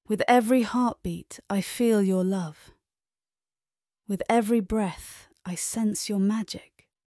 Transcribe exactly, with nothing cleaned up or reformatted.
With every heartbeat, I feel your love. With every breath, I sense your magic.